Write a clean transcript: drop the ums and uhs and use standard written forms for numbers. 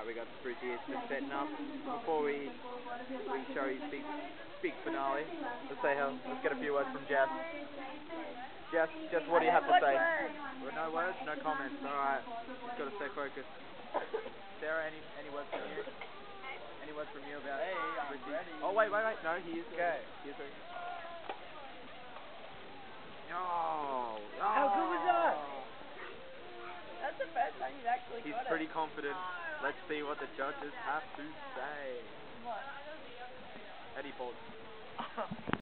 we got Spruce here just setting up. Before we show his big finale, let's get a few words from Jess. Jess, what do you have to say? Well, no words, no comments. Alright, just got to stay focused. Sarah, any words from you? Any words from you about... Hey, I'm ready. Oh, wait, no, he is ready. He is ready. Oh, how good was that? That's the first time you've actually got it. He's pretty confident. Let's see what the judges have to say. What? Eddie Ford.